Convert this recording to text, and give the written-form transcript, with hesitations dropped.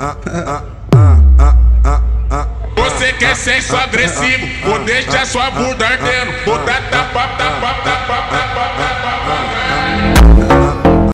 Você quer sexo agressivo, vou deixar sua bunda ardendo, vou dar tapa, tapa, tapa, tapa.